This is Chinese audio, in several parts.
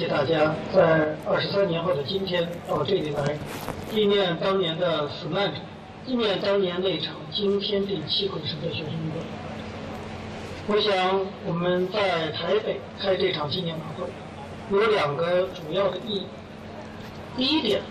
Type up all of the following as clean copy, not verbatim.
大家在23年后的今天到这里来，纪念当年的死难者，纪念当年那场惊天地泣鬼神的学生运动。我想我们在台北开这场纪念晚会，有2个主要的意义。第一点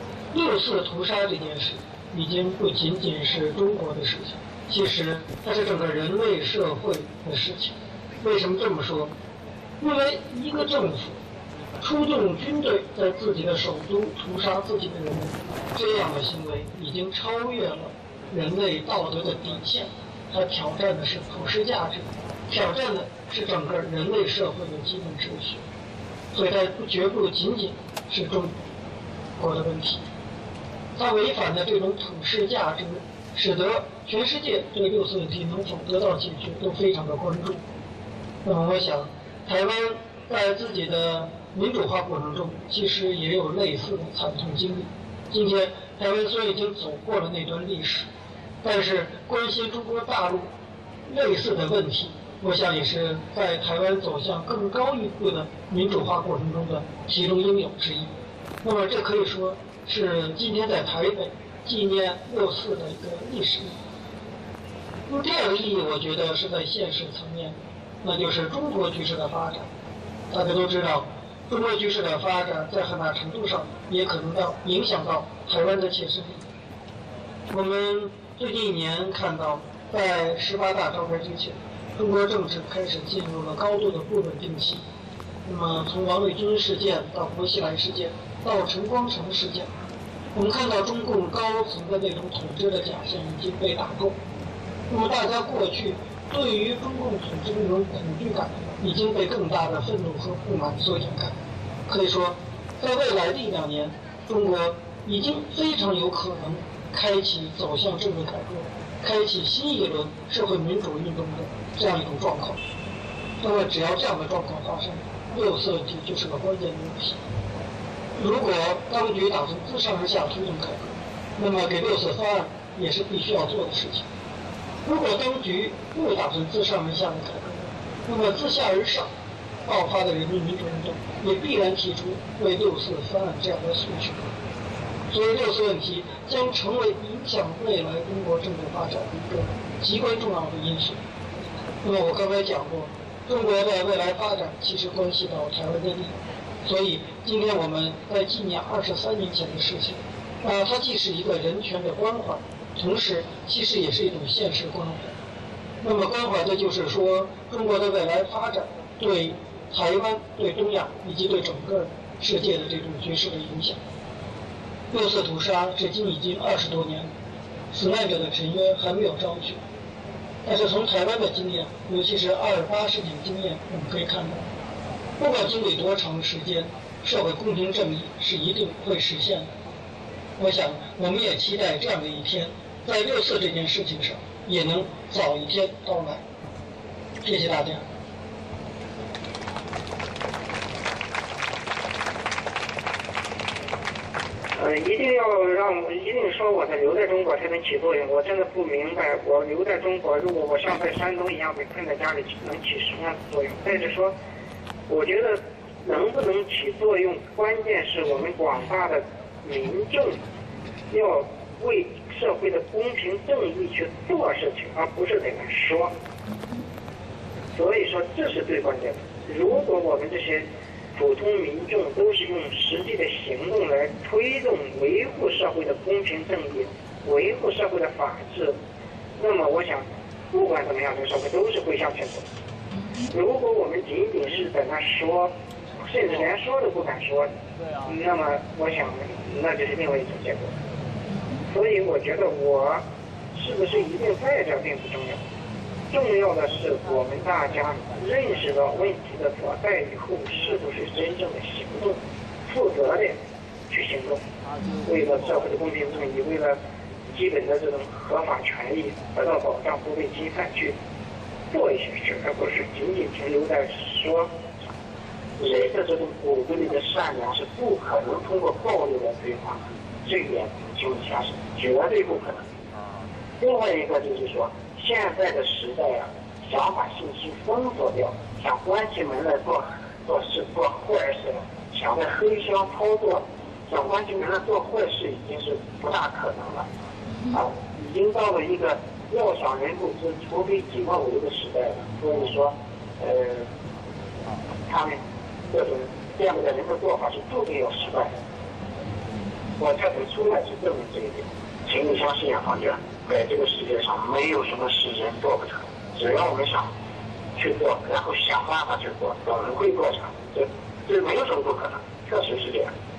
，6·4屠杀这件事已经不仅仅是中国的事情，其实它是整个人类社会的事情。为什么这么说？因为一个政府出动军队在自己的首都屠杀自己的人民，这样的行为已经超越了人类道德的底线，它挑战的是普世价值，挑战的是整个人类社会的基本秩序，所以它绝不仅仅是中国的问题。它违反的这种普世价值，使得全世界对6·4问题能否得到解决都非常的关注。那么我想，台湾在自己的民主化过程中，其实也有类似的惨痛经历。今天台湾虽然已经走过了那段历史，但是关心中国大陆类似的问题，我想也是在台湾走向更高一步的民主化过程中的其中应有之一。那么这可以说是今天在台北纪念6·4的一个历史意义。那么第2个意义，我觉得是在现实层面，那就是中国局势的发展。大家都知道，中国局势的发展在很大程度上也可能影响到台湾的切身利益。我们最近1年看到，在18大召开之前，中国政治开始进入了高度的不稳定期。那么从王伟军事件到薄熙来事件到陈光诚事件，我们看到中共高层的那种统治的假象已经被打破。那么大家过去对于中共统治的那种恐惧感已经被更大的愤怒和不满所掩盖。可以说，在未来的1-2年，中国已经非常有可能开启走向政治改革，开启新一轮社会民主运动的这样一种状况。那么只要这样的状况发生，6·4问题就是个关键的问题。如果当局打算自上而下推动改革，那么给6·4方案也是必须要做的事情。如果当局不打算自上而下的改革，那么自下而上爆发的人民民主运动也必然提出为6·4方案这样的诉求。所以6·4问题将成为影响未来中国政治发展的一个极为重要的因素。那么我刚才讲过，中国的未来发展其实关系到台湾的利益，所以今天我们在纪念23年前的事情，它既是一个人权的关怀，同时其实也是一种现实关怀。那么关怀的就是说，中国的未来发展对台湾、对东亚以及对整个世界的这种局势的影响。6·4屠杀至今已经20多年了，死难者的沉冤还没有昭雪。但是从台湾的经验，尤其是28事件经验，我们可以看到，不管经历多长时间，社会公平正义是一定会实现的。我想我们也期待这样的一天，在6·4这件事情上也能早一天到来。谢谢大家。 一定说我才留在中国才能起作用。我真的不明白，我留在中国，如果我像在山东一样被困在家里，能起什么样的作用？再者说，我觉得能不能起作用，关键是我们广大的民众要为社会的公平正义去做事情，而不是在那说。所以说，这是最关键的。如果我们这些普通民众都是用实际的行动来推动维护社会的公平正义，维护社会的法治，那么我想不管怎么样，这个社会都是会向前走。如果我们仅仅是在那说，甚至连说都不敢说，那么我想那就是另外一种结果。所以我觉得我是不是一定在这并不重要，重要的是我们大家认识到问题的所在以后，是不是真正的行动，负责的去行动，为了社会的公平正义，为了基本的这种合法权益得到保障，不被侵犯，去做一些事，而不是仅仅停留在说。人的这种骨子里的善良是不可能通过暴力来对抗，这一点情况下是绝对不可能。另外一个就是说，现在的时代啊，想把信息封锁掉，想关起门来做做坏事了，想在黑箱操作，想完全让他做坏事已经是不大可能了。已经到了一个要想人不知，除非己莫为的时代了。所以说，他们这样的人的做法是注定要失败的。我这次出来是证明这一点。请你相信啊，同学，在这个世界上没有什么事人做不成，只要我们想去做，然后想办法去做，我们会做成。这没有什么不可能，确实是这样。